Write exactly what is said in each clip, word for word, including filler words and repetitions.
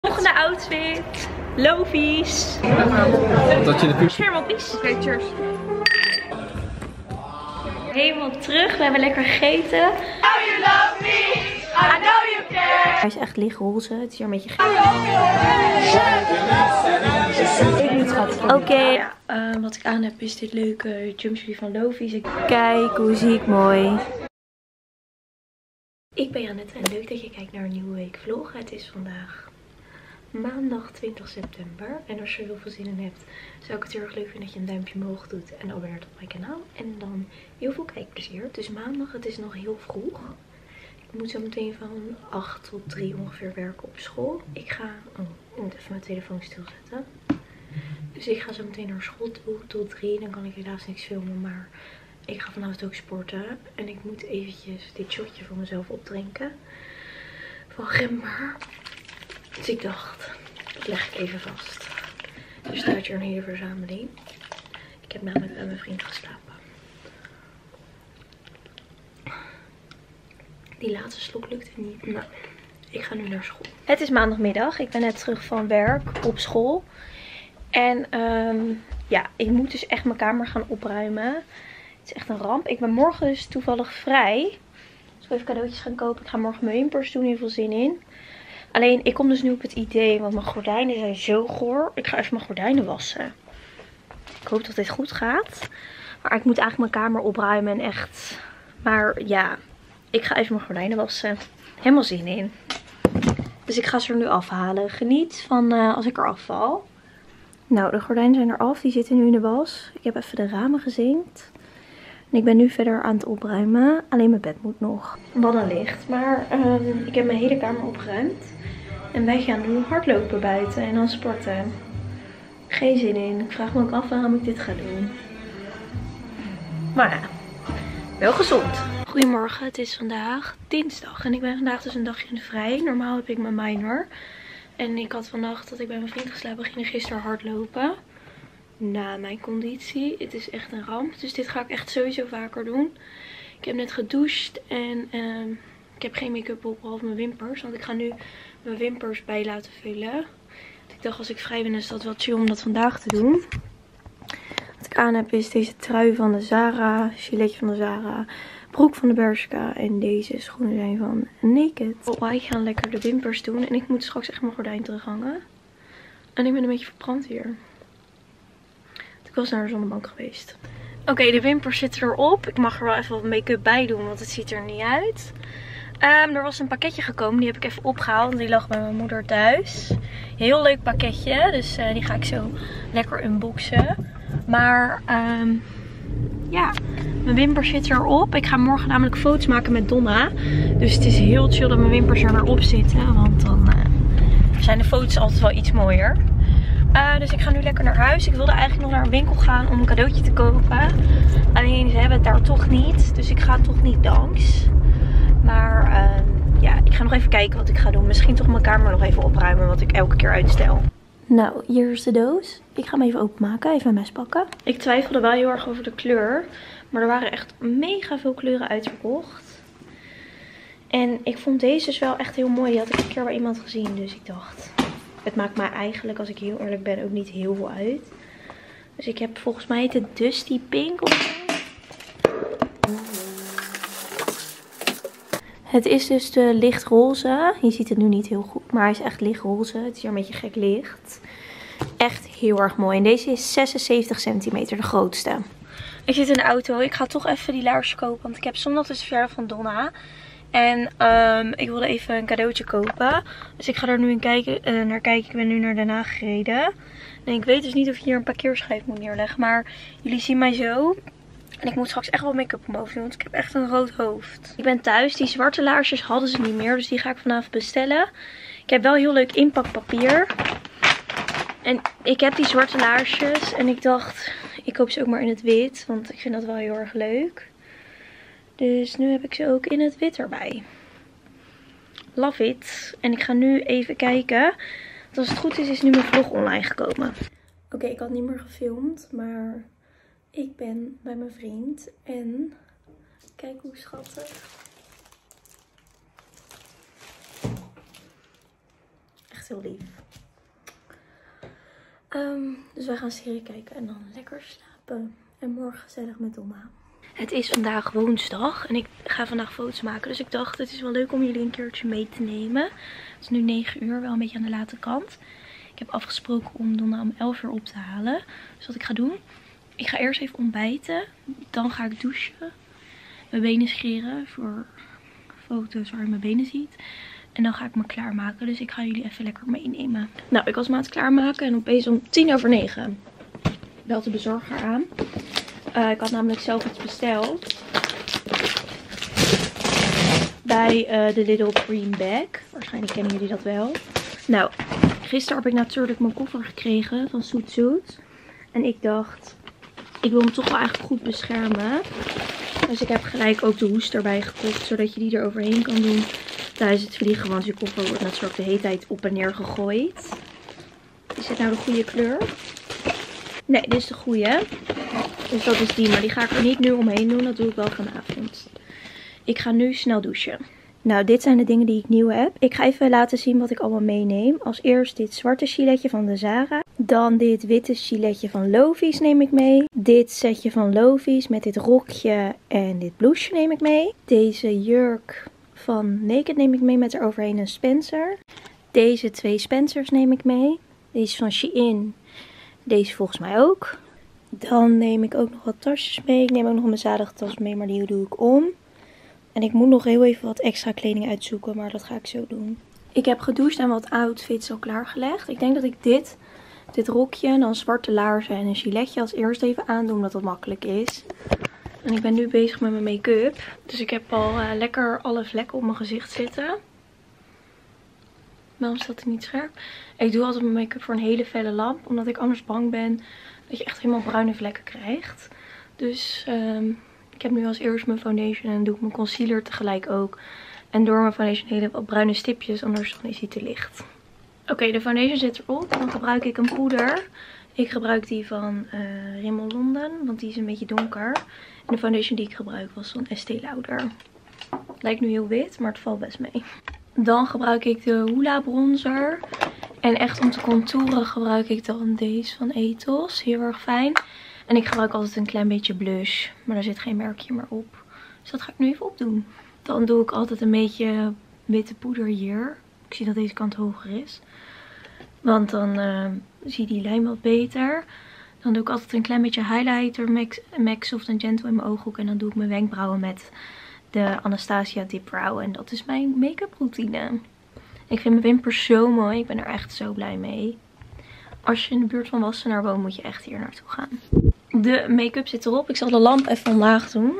Volgende outfit. Lovies. Dat je de puur... Schermoppies. Oké, okay, cheers. Helemaal terug. We hebben lekker gegeten. Know you love me. I know you care. Hij is echt lichtroze. Het is hier een beetje gek. Oké. Okay. Ja, uh, wat ik aan heb is dit leuke jumpsuit van Lovies. Kijk hoe ziek mooi. Ik ben Janette en leuk dat je kijkt naar een nieuwe week vlog. Het is vandaag maandag twintig september. En als je er heel veel zin in hebt, zou ik het heel erg leuk vinden dat je een duimpje omhoog doet en abonneert op mijn kanaal. En dan heel veel kijkplezier. Het is maandag, het is nog heel vroeg. Ik moet zo meteen van acht tot drie ongeveer werken op school. Ik ga, oh, ik moet even mijn telefoon stilzetten. Dus ik ga zo meteen naar school toe tot drie. Dan kan ik helaas niks filmen, maar ik ga vanavond ook sporten. En ik moet eventjes dit shotje voor mezelf opdrinken. Van gember. Dus ik dacht, dat leg ik even vast. Er staat hier een hele verzameling. Ik heb namelijk bij mijn vriend geslapen. Die laatste slok lukte niet. Nou, ik ga nu naar school. Het is maandagmiddag. Ik ben net terug van werk op school. En um, ja, ik moet dus echt mijn kamer gaan opruimen. Het is echt een ramp. Ik ben morgen dus toevallig vrij. Dus ik wil even cadeautjes gaan kopen. Ik ga morgen mijn wimpers doen. Heel veel zin in. Alleen, ik kom dus nu op het idee, want mijn gordijnen zijn zo goor. Ik ga even mijn gordijnen wassen. Ik hoop dat dit goed gaat. Maar ik moet eigenlijk mijn kamer opruimen en echt... Maar ja, ik ga even mijn gordijnen wassen. Helemaal zin in. Dus ik ga ze er nu afhalen. Geniet van uh, als ik er afval. Nou, de gordijnen zijn eraf. Die zitten nu in de was. Ik heb even de ramen gezinkt. En ik ben nu verder aan het opruimen. Alleen mijn bed moet nog. Wat een licht. Maar um, ik heb mijn hele kamer opgeruimd. En wij gaan nu hardlopen buiten en dan sporten. Geen zin in. Ik vraag me ook af waarom ik dit ga doen. Maar ja, wel gezond. Goedemorgen, het is vandaag dinsdag. En ik ben vandaag dus een dagje in de vrij. Normaal heb ik mijn minor. En ik had vannacht dat ik bij mijn vriend geslapen. We gingen gisteren hardlopen. Na mijn conditie. Het is echt een ramp. Dus dit ga ik echt sowieso vaker doen. Ik heb net gedoucht. En uh, ik heb geen make-up op behalve mijn wimpers. Want ik ga nu mijn wimpers bij laten vullen. Want ik dacht als ik vrij ben is dat wel chill om dat vandaag te doen. Wat ik aan heb is deze trui van de Zara. Giletje van de Zara. Broek van de Bershka. En deze schoenen zijn van Naked. Oh, wij gaan lekker de wimpers doen. En ik moet straks echt mijn gordijn terughangen. En ik ben een beetje verbrand hier. Ik was naar de zonnebank geweest. Oké, okay, de wimpers zitten erop. Ik mag er wel even wat make-up bij doen, want het ziet er niet uit. Um, er was een pakketje gekomen, die heb ik even opgehaald. Die lag bij mijn moeder thuis. Heel leuk pakketje, dus uh, die ga ik zo lekker unboxen. Maar um, ja, mijn wimpers zitten erop. Ik ga morgen namelijk foto's maken met Donna. Dus het is heel chill dat mijn wimpers er weer op zitten. Want dan uh, zijn de foto's altijd wel iets mooier. Uh, dus ik ga nu lekker naar huis. Ik wilde eigenlijk nog naar een winkel gaan om een cadeautje te kopen. Alleen ze hebben het daar toch niet. Dus ik ga toch niet langs. Maar uh, ja, ik ga nog even kijken wat ik ga doen. Misschien toch mijn kamer nog even opruimen. Wat ik elke keer uitstel. Nou, hier is de doos. Ik ga hem even openmaken. Even een mes pakken. Ik twijfelde wel heel erg over de kleur. Maar er waren echt mega veel kleuren uitverkocht. En ik vond deze dus wel echt heel mooi. Die had ik een keer bij iemand gezien. Dus ik dacht... Het maakt mij eigenlijk, als ik heel eerlijk ben, ook niet heel veel uit. Dus ik heb volgens mij het Dusty Pink of zo. Het is dus de lichtroze. Je ziet het nu niet heel goed, maar hij is echt lichtroze. Het is hier een beetje gek licht. Echt heel erg mooi. En deze is zesenzeventig centimeter, de grootste. Ik zit in de auto. Ik ga toch even die laarzen kopen, want ik heb zondag dus de verjaardag van Donna. En um, ik wilde even een cadeautje kopen. Dus ik ga er nu in kijken, uh, naar kijken. Ik ben nu naar Den Haag gereden. En ik weet dus niet of je hier een parkeerschijf moet neerleggen. Maar jullie zien mij zo. En ik moet straks echt wel make-up om over doen. Want ik heb echt een rood hoofd. Ik ben thuis. Die zwarte laarsjes hadden ze niet meer. Dus die ga ik vanavond bestellen. Ik heb wel heel leuk inpakpapier. En ik heb die zwarte laarsjes. En ik dacht, ik koop ze ook maar in het wit. Want ik vind dat wel heel erg leuk. Dus nu heb ik ze ook in het wit erbij. Love it. En ik ga nu even kijken. Want als het goed is, is nu mijn vlog online gekomen. Oké, okay, ik had niet meer gefilmd. Maar ik ben bij mijn vriend. En kijk hoe schattig. Echt heel lief. Um, dus wij gaan serie kijken en dan lekker slapen. En morgen gezellig met Donna. Het is vandaag woensdag en ik ga vandaag foto's maken. Dus ik dacht, het is wel leuk om jullie een keertje mee te nemen. Het is nu negen uur, wel een beetje aan de late kant. Ik heb afgesproken om Donna om elf uur op te halen. Dus wat ik ga doen, ik ga eerst even ontbijten. Dan ga ik douchen. Mijn benen scheren voor foto's waar je mijn benen ziet. En dan ga ik me klaarmaken. Dus ik ga jullie even lekker meenemen. Nou, ik was me aan het klaarmaken en opeens om tien over negen belt de bezorger aan. Uh, ik had namelijk zelf iets besteld. Bij uh, de Little Green Bag. Waarschijnlijk kennen jullie dat wel. Nou, gisteren heb ik natuurlijk mijn koffer gekregen van Zoet Zoet. En ik dacht, ik wil hem toch wel eigenlijk goed beschermen. Dus ik heb gelijk ook de hoest erbij gekocht. Zodat je die er overheen kan doen tijdens het vliegen. Want je koffer wordt natuurlijk de hele tijd op en neer gegooid. Is dit nou de goede kleur? Nee, dit is de goede. Dus dat is die. Maar die ga ik er niet nu omheen doen. Dat doe ik wel vanavond. Ik ga nu snel douchen. Nou, dit zijn de dingen die ik nieuw heb. Ik ga even laten zien wat ik allemaal meeneem. Als eerst dit zwarte giletje van de Zara. Dan dit witte giletje van Lovies neem ik mee. Dit setje van Lovies met dit rokje en dit blouseje neem ik mee. Deze jurk van Naked neem ik mee met eroverheen een Spencer. Deze twee Spencers neem ik mee. Deze van Shein. Deze volgens mij ook. Dan neem ik ook nog wat tasjes mee. Ik neem ook nog een bezadigde tas mee, maar die doe ik om. En ik moet nog heel even wat extra kleding uitzoeken, maar dat ga ik zo doen. Ik heb gedoucht en wat outfits al klaargelegd. Ik denk dat ik dit, dit rokje, dan zwarte laarzen en een giletje als eerst even aandoe, omdat dat makkelijk is. En ik ben nu bezig met mijn make-up. Dus ik heb al uh, lekker alle vlekken op mijn gezicht zitten. Waarom staat het niet scherp? Ik doe altijd mijn make-up voor een hele felle lamp, omdat ik anders bang ben dat je echt helemaal bruine vlekken krijgt. Dus um, ik heb nu als eerst mijn foundation en doe ik mijn concealer tegelijk ook. En door mijn foundation hele wat bruine stipjes, anders dan is hij te licht. Oké, okay, de foundation zit erop. Dan gebruik ik een poeder. Ik gebruik die van uh, Rimmel London, want die is een beetje donker. En de foundation die ik gebruik was van Estée Lauder. Lijkt nu heel wit, maar het valt best mee. Dan gebruik ik de Hoola bronzer. En echt om te contouren gebruik ik dan deze van Ethos. Heel erg fijn. En ik gebruik altijd een klein beetje blush. Maar daar zit geen merkje meer op. Dus dat ga ik nu even opdoen. Dan doe ik altijd een beetje witte poeder hier. Ik zie dat deze kant hoger is. Want dan uh, zie je die lijn wat beter. Dan doe ik altijd een klein beetje highlighter. MAC Soft and Gentle in mijn ooghoek. En dan doe ik mijn wenkbrauwen met de Anastasia Dip Brow. En dat is mijn make-up routine. Ik vind mijn wimpers zo mooi. Ik ben er echt zo blij mee. Als je in de buurt van Wassenaar woont, moet je echt hier naartoe gaan. De make-up zit erop. Ik zal de lamp even omlaag doen.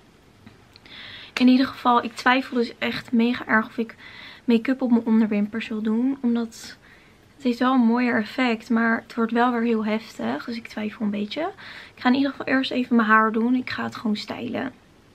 In ieder geval, ik twijfel dus echt mega erg of ik make-up op mijn onderwimpers wil doen. Omdat het heeft wel een mooier effect, maar het wordt wel weer heel heftig. Dus ik twijfel een beetje. Ik ga in ieder geval eerst even mijn haar doen. Ik ga het gewoon stylen.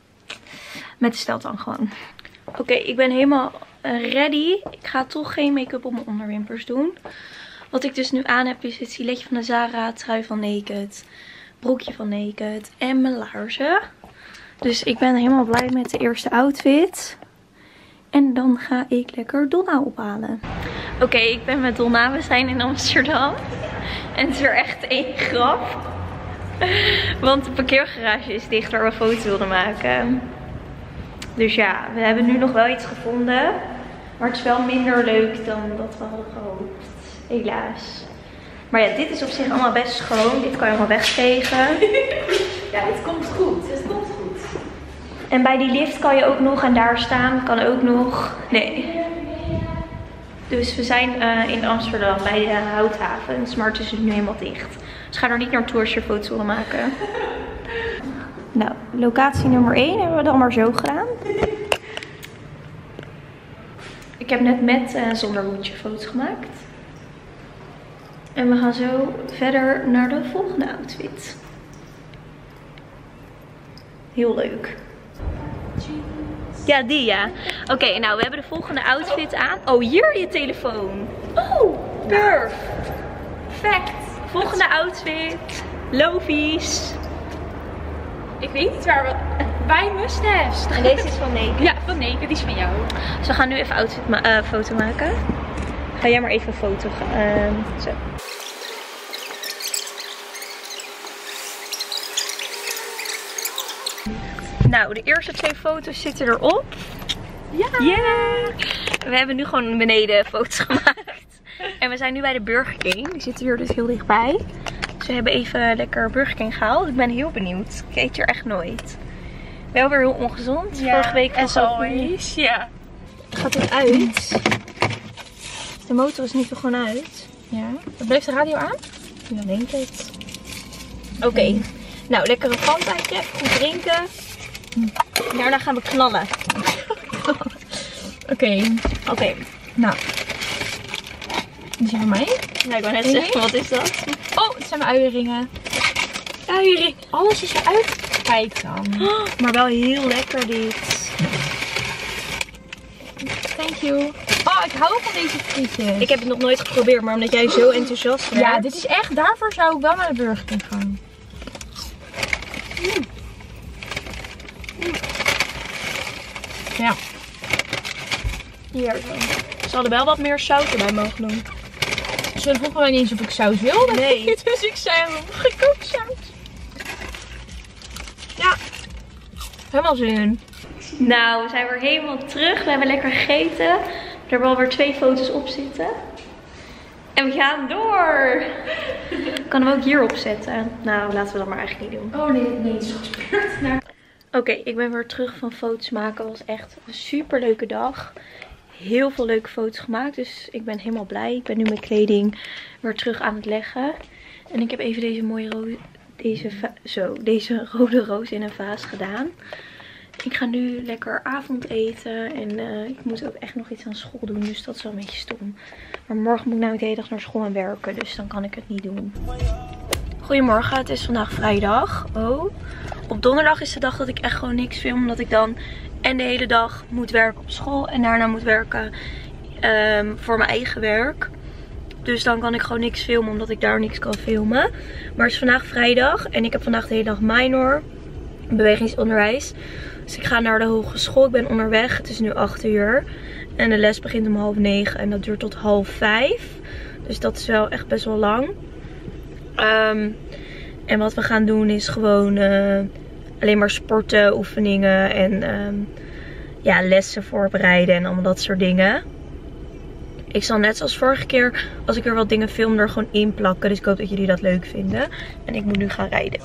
Met de steltang gewoon. Oké, okay, ik ben helemaal ready. Ik ga toch geen make-up op mijn onderwimpers doen. Wat ik dus nu aan heb is het giletje van de Zara, trui van Naked, broekje van Naked en mijn laarzen. Dus ik ben helemaal blij met de eerste outfit. En dan ga ik lekker Donna ophalen. Oké, okay, ik ben met Donna. We zijn in Amsterdam. En het is weer echt één grap. Want de parkeergarage is dicht waar we foto's wilden maken. Dus ja, we hebben nu nog wel iets gevonden. Maar het is wel minder leuk dan dat we hadden gehoopt. Helaas. Maar ja, dit is op zich allemaal best schoon. Dit kan je allemaal wegvegen. Ja, het komt goed. Het komt goed. En bij die lift kan je ook nog, en daar staan kan ook nog. Nee. Dus we zijn uh, in Amsterdam bij de Houthavens. Maar het is nu helemaal dicht. Dus ga er niet naartoe als je foto's willen maken. Nou, locatie nummer één hebben we dan maar zo gedaan. Ik heb net met en uh, zonder hoedje foto's gemaakt. En we gaan zo verder naar de volgende outfit. Heel leuk. Ja, die ja. Oké, okay, nou we hebben de volgende outfit aan. Oh, hier je telefoon. Oh, perfect. Perfect. Volgende outfit. Lovies. Ik weet niet waar we... Bij must-haves. En deze is van Naked. Ja, van Naked. Die is van jou. Dus we gaan nu even outfit ma uh, foto maken. Ga jij maar even een foto gaan. Uh, zo. Nou, de eerste twee foto's zitten erop. Ja! Yeah. We hebben nu gewoon beneden foto's gemaakt. En we zijn nu bij de Burger King. Die zitten hier dus heel dichtbij. Dus we hebben even lekker Burger King gehaald. Ik ben heel benieuwd. Ik eet hier echt nooit. Wel weer heel ongezond. Ja, vorige week was het always. Ja. Gaat het uit? De motor is nu toch gewoon uit? Ja. Blijft de radio aan? Ja, denk het. Oké. Okay. Nou, lekker een Fantaatje. Goed drinken. Daarna gaan we knallen. Oké. Okay. Oké. Okay. Nou. Die zijn van mij. Ja, ik wou net zeggen, wat is dat? Oh, het zijn mijn uieringen. Uiering. Alles is eruit. Kijk dan. Oh, maar wel heel lekker dit. Thank you. Oh, ik hou van deze frietjes. Ik heb het nog nooit geprobeerd, maar omdat jij zo enthousiast bent. Ja, dit is echt, daarvoor zou ik wel naar de Burger King gaan. Mm. Mm. Ja. Hier dan. Ze hadden wel wat meer saus erbij mogen doen. Ze vroegen mij niet eens of ik saus wilde. Nee. Dus ik zei hem gekookt saus. Ja. Helemaal zin. Nou, we zijn weer helemaal terug. We hebben lekker gegeten. Er hebben alweer twee foto's op zitten. En we gaan door. Ik kan hem ook hierop zetten. Nou, laten we dat maar eigenlijk niet doen. Oh nee, nee, het is gespeurd. Nou. Oké, okay, ik ben weer terug van foto's maken. Het was echt een super leuke dag. Heel veel leuke foto's gemaakt. Dus ik ben helemaal blij. Ik ben nu mijn kleding weer terug aan het leggen. En ik heb even deze mooie roos, deze, zo, deze rode roos in een vaas gedaan. Ik ga nu lekker avondeten. En uh, ik moet ook echt nog iets aan school doen. Dus dat is wel een beetje stom. Maar morgen moet ik nou de hele dag naar school en werken. Dus dan kan ik het niet doen. Goedemorgen, het is vandaag vrijdag. Oh. Op donderdag is de dag dat ik echt gewoon niks film. Omdat ik dan en de hele dag moet werken op school. En daarna moet werken um, voor mijn eigen werk. Dus dan kan ik gewoon niks filmen omdat ik daar niks kan filmen. Maar het is vandaag vrijdag. En ik heb vandaag de hele dag minor. Bewegingsonderwijs. Dus ik ga naar de hogeschool. Ik ben onderweg. Het is nu acht uur. En de les begint om half negen. En dat duurt tot half vijf. Dus dat is wel echt best wel lang. Um, en wat we gaan doen is gewoon uh, alleen maar sporten, oefeningen en um, ja, lessen voorbereiden en allemaal dat soort dingen. Ik zal net zoals vorige keer, als ik er wat dingen film, er gewoon in plakken. Dus ik hoop dat jullie dat leuk vinden. En ik moet nu gaan rijden.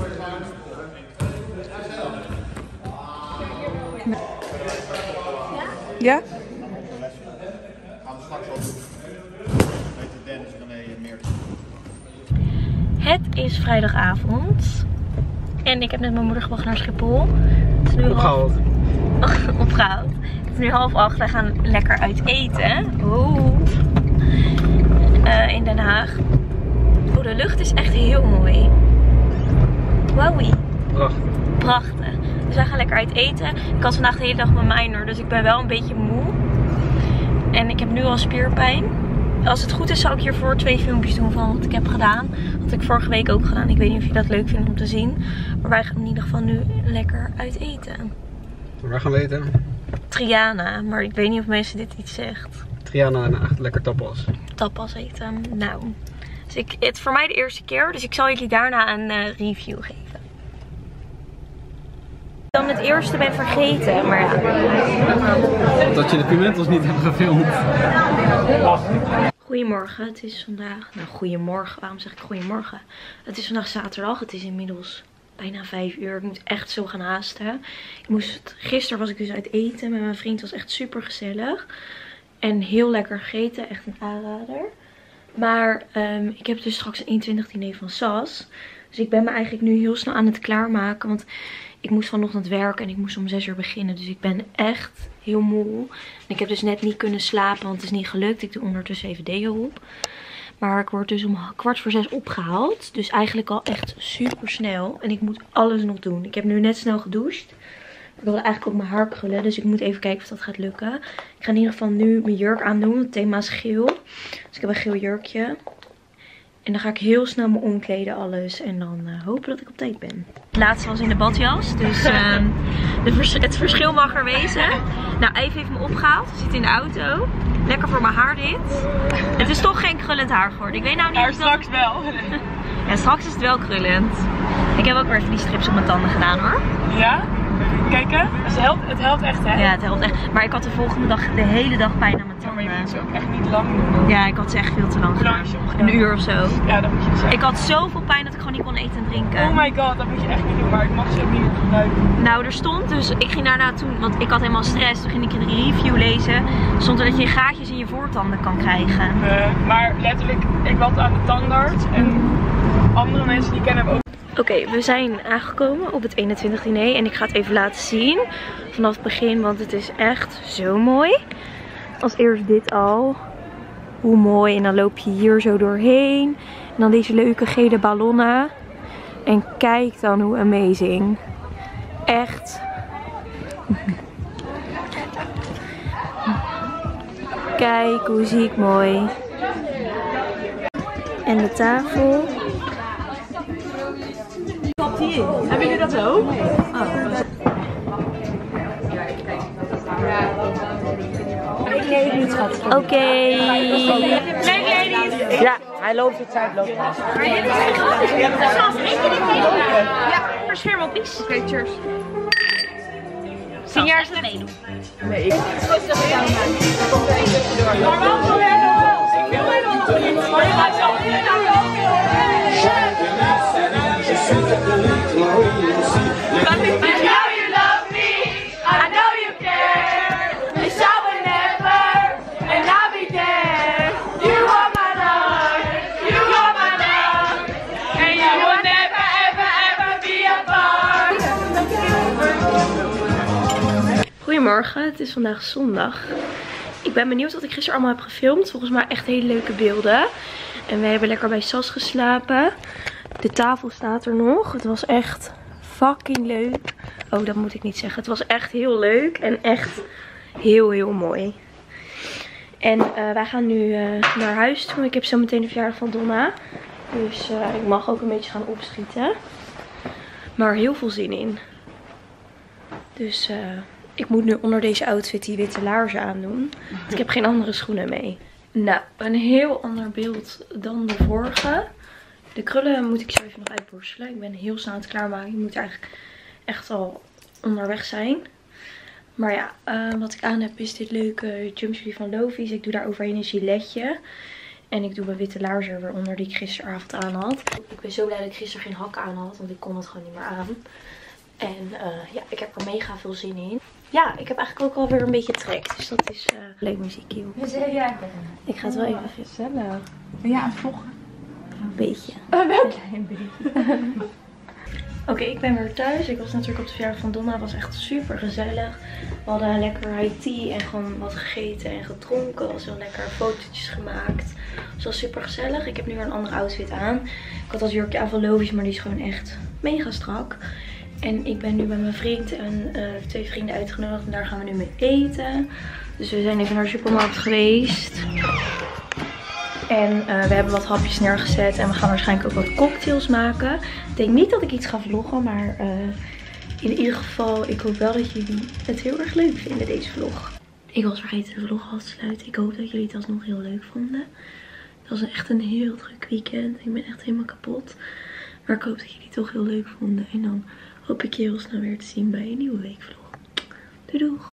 Ja? Het is vrijdagavond. En ik heb net mijn moeder gebracht naar Schiphol. Het is nu Opgehaald. Half... Opgehaald. Het is nu half acht. Wij gaan lekker uit eten. Oeh. Uh, in Den Haag. Oh, de lucht is echt heel mooi. Wowie. Prachtig. Prachtig. Dus wij gaan lekker uit eten. Ik had vandaag de hele dag mijn minor. Dus ik ben wel een beetje moe. En ik heb nu al spierpijn. Als het goed is zal ik hiervoor twee filmpjes doen van wat ik heb gedaan. Dat had ik vorige week ook gedaan. Ik weet niet of je dat leuk vindt om te zien. Maar wij gaan in ieder geval nu lekker uit eten. Waar gaan we eten? Triana. Maar ik weet niet of mensen dit iets zegt. Triana en echt lekker tapas. Tapas eten. Nou. Dus ik, het is voor mij de eerste keer. Dus ik zal jullie daarna een uh, review geven. Dan het eerste ben vergeten. Maar ja. Dat je de pimentels niet hebt gefilmd. Goedemorgen, het is vandaag, nou goedemorgen, waarom zeg ik goedemorgen? Het is vandaag zaterdag, het is inmiddels bijna vijf uur, ik moet echt zo gaan haasten. Ik moest, gisteren was ik dus uit eten met mijn vriend, het was echt super gezellig. En heel lekker gegeten, echt een aanrader. Maar um, ik heb dus straks een eenentwintig diner van Sas. Dus ik ben me eigenlijk nu heel snel aan het klaarmaken, want ik moest vanochtend werken en ik moest om zes uur beginnen. Dus ik ben echt heel moe. En ik heb dus net niet kunnen slapen, want het is niet gelukt. Ik doe ondertussen even deo op. Maar ik word dus om kwart voor zes opgehaald. Dus eigenlijk al echt super snel. En ik moet alles nog doen. Ik heb nu net snel gedoucht. Ik wilde eigenlijk ook mijn haar krullen. Dus ik moet even kijken of dat gaat lukken. Ik ga in ieder geval nu mijn jurk aandoen. Het thema is geel. Dus ik heb een geel jurkje. En dan ga ik heel snel me omkleden alles. En dan uh, hopen dat ik op tijd ben. Het laatste was in de badjas. Dus uh, De vers het verschil mag er wezen. Nou, Eve heeft me opgehaald. Ze zit in de auto. Lekker voor mijn haar dit. Het is toch geen krullend haar geworden. Ik weet nou niet. Maar straks dat... wel. Ja, straks is het wel krullend. Ik heb ook weer even die strips op mijn tanden gedaan hoor. Ja? Kijken. Het helpt, het helpt echt hè? Ja, het helpt echt. Maar ik had de volgende dag de hele dag pijn aan mijn tanden. Maar je moet ze ook echt niet lang doen. Ja, ik had ze echt veel te lang gedaan. Een uur of zo. Ja, dat moet je zeggen. Ik had zoveel pijn dat ik gewoon niet kon eten en drinken. Oh my god, dat moet je echt niet doen. Maar ik mag ze ook niet meer gebruiken. Nou, er stond dus, ik ging daarna toen, want ik had helemaal stress. Toen ging ik een review lezen. Er stond er dat je gaatjes in je voortanden kan krijgen. Uh, maar letterlijk, ik was aan de tandarts. En andere mensen die kennen hem ook. Oké, okay, we zijn aangekomen op het eenentwintig diner en ik ga het even laten zien vanaf het begin, want het is echt zo mooi. Als eerst dit al, hoe mooi, en dan loop je hier zo doorheen en dan deze leuke gele ballonnen en kijk dan hoe amazing, echt. Kijk hoe ziek mooi. En de tafel. Hebben jullie dat ook? Oh. Oké. Okay. Ja, hij loopt het tijd lopen. Ja, verschermoppies. Oké, cheers. Tien jaar geleden. Nee, ik. Goedemorgen, het is vandaag zondag. Ik ben benieuwd wat ik gisteren allemaal heb gefilmd. Volgens mij echt hele leuke beelden. En we hebben lekker bij Sas geslapen. De tafel staat er nog. Het was echt fucking leuk. Oh, dat moet ik niet zeggen. Het was echt heel leuk en echt heel heel mooi. En uh, wij gaan nu uh, naar huis toe. Ik heb zo meteen de verjaardag van Donna. Dus uh, ik mag ook een beetje gaan opschieten. Maar heel veel zin in. Dus uh, ik moet nu onder deze outfit die witte laarzen aandoen. Want ik heb geen andere schoenen mee. Nou, een heel ander beeld dan de vorige. De krullen moet ik zo even nog uitborstelen. Ik ben heel snel aan het klaarmaken. Ik moet eigenlijk echt al onderweg zijn. Maar ja, uh, wat ik aan heb is dit leuke jumpsuit van Lovies. Ik doe daar overheen een giletje. En ik doe mijn witte laarzen er weer onder die ik gisteravond aan had. Ik ben zo blij dat ik gisteren geen hakken aan had. Want ik kon het gewoon niet meer aan. En uh, ja, ik heb er mega veel zin in. Ja, ik heb eigenlijk ook alweer een beetje trek. Dus dat is uh, leuk muziekje. Ik ga het wel even Gezellig. Ben jij aan het vloggen? Een beetje. Een klein beetje. Oké, okay, ik ben weer thuis. Ik was natuurlijk op de verjaardag van Donna. Het was echt super gezellig. We hadden lekker high tea en gewoon wat gegeten en gedronken. Het was heel lekker, fotootjes gemaakt. Het was super gezellig. Ik heb nu weer een andere outfit aan. Ik had dat jurkje aan van Lovies, maar die is gewoon echt mega strak. En ik ben nu bij mijn vriend en uh, twee vrienden uitgenodigd. En daar gaan we nu mee eten. Dus we zijn even naar de supermarkt geweest. En uh, we hebben wat hapjes neergezet. En we gaan waarschijnlijk ook wat cocktails maken. Ik denk niet dat ik iets ga vloggen. Maar uh, in ieder geval, ik hoop wel dat jullie het heel erg leuk vinden, deze vlog. Ik was vergeten de vlog af te sluiten. Ik hoop dat jullie het alsnog heel leuk vonden. Het was echt een heel druk weekend. Ik ben echt helemaal kapot. Maar ik hoop dat jullie het toch heel leuk vonden. En dan hoop ik je heel snel weer te zien bij een nieuwe weekvlog. Doei doeg!